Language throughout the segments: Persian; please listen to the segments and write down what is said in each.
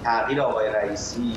تغییر آقای رئیسی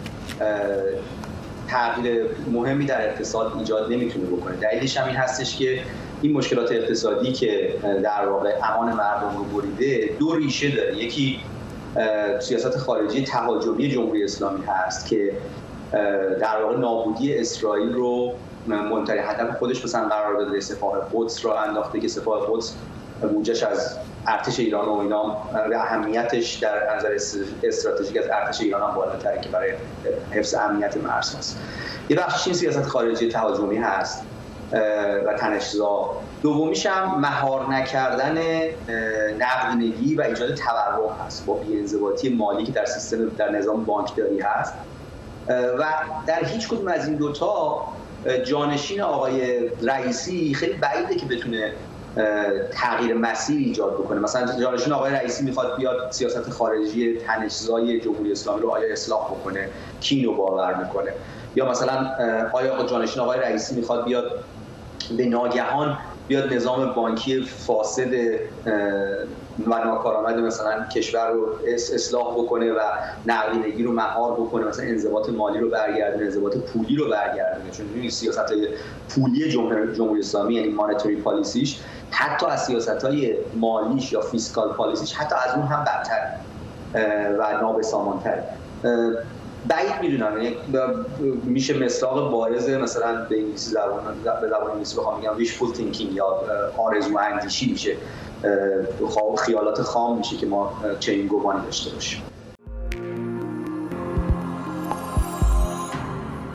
تغییر مهمی در اقتصاد ایجاد نمیتونه بکنه. دلیلش هم این هستش که این مشکلات اقتصادی که در واقع امان مردم رو بریده دو ریشه داره. یکی سیاست خارجی تهاجمی جمهوری اسلامی هست که در واقع نابودی اسرائیل رو منتهی هدف خودش مثلا قرار داده، سپاه قدس رو انداخته که سپاه قدس بودجه‌اش از ارتش ایران و اینا و اهمیتش در نظر استراتژیک از ارتش ایران هم بالاتره که برای حفظ امنیت مرز هست. یه بخشش این سیاست خارجی تهاجمی هست و تنش‌زا. دومیش هم مهار نکردن نقدینگی و ایجاد تورم هست با بی‌انضباطی مالی که در سیستم در نظام بانکداری هست و در هیچ کدوم از این دوتا جانشین آقای رئیسی خیلی بعیده که بتونه تغییر مسیر ایجاد بکنه. مثلا جانشین آقای رئیسی میخواد بیاد سیاست خارجی تنش‌زای جمهوری اسلامی رو آیا اصلاح بکنه، کی اینو باور میکنه؟ یا مثلا آیا جانشین آقای رئیسی میخواد بیاد به ناگهان بیاد نظام بانکی فاسد و ناکارآمد مثلا کشور رو اصلاح بکنه و نقدینگی رو مهار بکنه، مثلا انضباط مالی رو برگردونه، انضباط پولی رو برگردونه. چون این سیاست‌های پولی جمهوری اسلامی یعنی مانیتری پالیسیش حتی از سیاست‌های مالیش یا فیسکال پالیسیش حتی از اون هم بدتر و نابسامان‌تر. بعید میدونم، یعنی میشه مصداق بارز مثلا به انگلیسی به زبان انگلیسی بخوام بگم wishful thinking یا آرزو اندیشی میشه، خیالات خام میشه که ما چنین گمانی داشته باشیم.